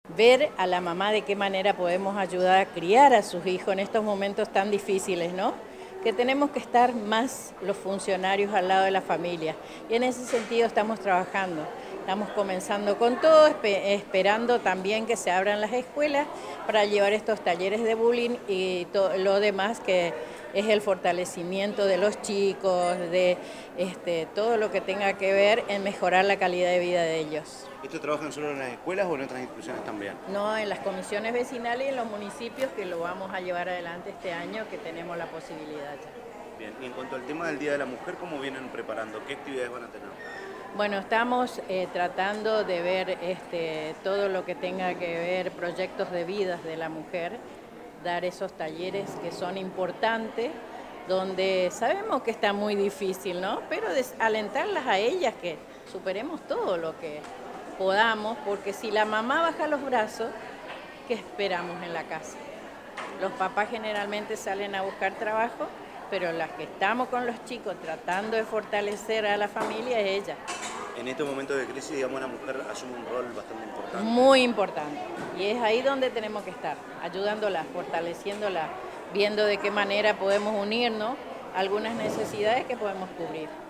ver a la mamá de qué manera podemos ayudar a criar a sus hijos en estos momentos tan difíciles, ¿no? Que tenemos que estar más los funcionarios al lado de la familia. Y en ese sentido estamos trabajando. Estamos comenzando con todo, esperando también que se abran las escuelas para llevar estos talleres de bullying y todo lo demás que es el fortalecimiento de los chicos, de todo lo que tenga que ver en mejorar la calidad de vida de ellos. ¿Esto trabajan solo en las escuelas o en otras instituciones también? No, en las comisiones vecinales y en los municipios, que lo vamos a llevar adelante este año, que tenemos la posibilidad ya. Bien, y en cuanto al tema del Día de la Mujer, ¿cómo vienen preparando? ¿Qué actividades van a tener? Bueno, estamos tratando de ver todo lo que tenga que ver proyectos de vidas de la mujer, dar esos talleres que son importantes, donde sabemos que está muy difícil, ¿no? Pero alentarlas a ellas que superemos todo lo que podamos, porque si la mamá baja los brazos, ¿qué esperamos en la casa? Los papás generalmente salen a buscar trabajo, pero las que estamos con los chicos tratando de fortalecer a la familia es ella. En estos momentos de crisis, digamos, la mujer asume un rol bastante importante. Muy importante. Y es ahí donde tenemos que estar, ayudándola, fortaleciéndola, viendo de qué manera podemos unirnos a algunas necesidades que podemos cubrir.